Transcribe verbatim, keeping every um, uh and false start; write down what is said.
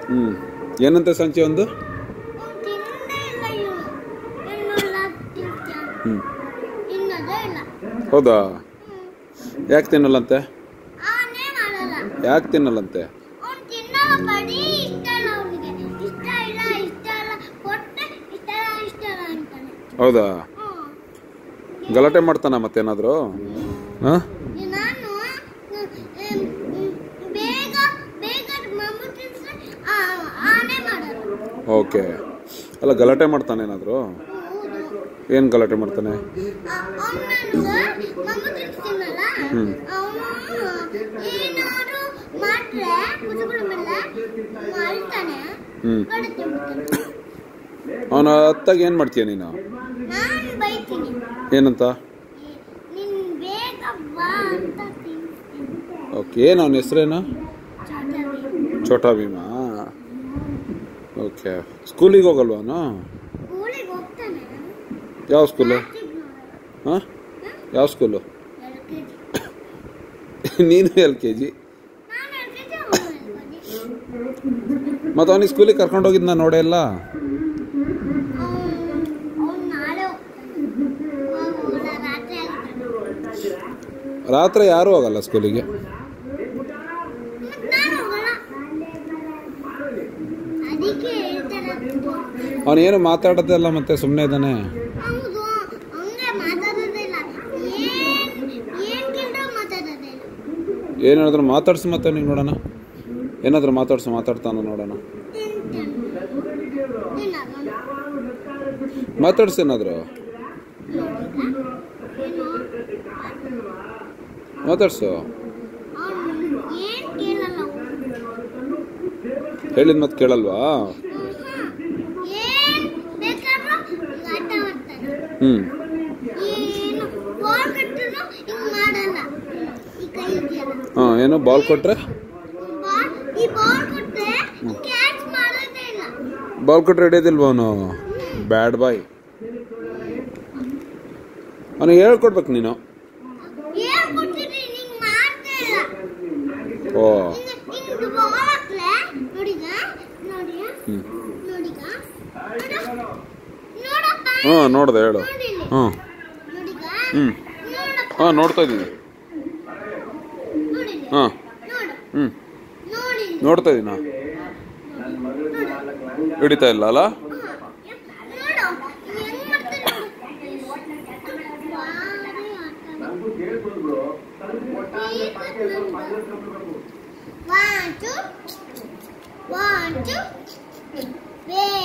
ಹ್ಞೂ ಏನಂತೆ ಸಂಚೆ ಒಂದು ಹ್ಞೂ ಹೌದಾ ಯಾಕೆ ತಿನ್ನಲ್ಲಂತೆ ಯಾಕೆ ತಿನ್ನಲ್ಲಂತೆ ಹೌದಾ ಗಲಾಟೆ ಮಾಡ್ತಾನ ಮತ್ತೇನಾದ್ರು ಹಾಂ ಓಕೆ ಅಲ್ಲ ಗಲಾಟೆ ಮಾಡ್ತಾನೆ ಏನಾದ್ರು ಏನು ಗಲಾಟೆ ಮಾಡ್ತಾನೆ ಹ್ಞೂ ಹ್ಞೂ ಅವನ ಹತ್ತಾಗ ಏನು ಮಾಡ್ತೀಯ ನೀನು ಏನಂತ ಓಕೆ ಏನು ಅವನ ಹೆಸ್ರೇನು ಛೋಟಾ ಭೀಮಾ ಓಕೆ ಸ್ಕೂಲಿಗೆ ಹೋಗಲ್ವ ಅವನು ಯಾವ ಸ್ಕೂಲು ಹಾಂ ಯಾವ ಸ್ಕೂಲು ನೀನು ಎಲ್ ಕೆ ಜಿ ಮತ್ತು ಅವನಿಗೆ ಸ್ಕೂಲಿಗೆ ಕರ್ಕೊಂಡು ಹೋಗಿದ್ದು ನಾನು ನೋಡೇ ಇಲ್ಲ ರಾತ್ರಿ ಯಾರೂ ಹೋಗಲ್ಲ ಸ್ಕೂಲಿಗೆ ಅವನೇನು ಮಾತಾಡೋದೇ ಇಲ್ಲ ಮತ್ತೆ ಸುಮ್ಮನೆ ಇದ್ದಾನೆ ಏನಾದ್ರೂ ಮಾತಾಡ್ಸು ಮತ್ತೆ ನೀವು ನೋಡೋಣ ಏನಾದ್ರೂ ಮಾತಾಡ್ಸು ಮಾತಾಡ್ತಾನ ನೋಡೋಣ ಮಾತಾಡ್ಸು ಏನಾದ್ರು ಮಾತಾಡ್ಸು ಹೇಳಿದ ಮತ್ತೆ ಕೇಳಲ್ವಾ ಹ್ಮ್ ಹಾ ಏನು ಬಾಲ್ ಕೊಟ್ರೆ ಬಾಲ್ ಕೊಟ್ರೆ ಹಿಡಿಯೋದಿಲ್ವ ಅವನು ಬ್ಯಾಡ್ ಬಾಯ್ ಅವನಿಗೆ ಹೇಳ್ಕೊಡ್ಬೇಕು ನೀನು ಓ ಹ್ಞೂ ನೋಡ್ದೆ ಹೇಳು ಹ್ಞೂ ಹ್ಞೂ ಹಾಂ ನೋಡ್ತಾ ಇದ್ದೀನಿ ಹಾಂ ಹ್ಞೂ ನೋಡ್ತಾ ಇದ್ದೀನ ಹಿಡಿತಾ ಇಲ್ಲ ಅಲ್ಲ One, two, one, two,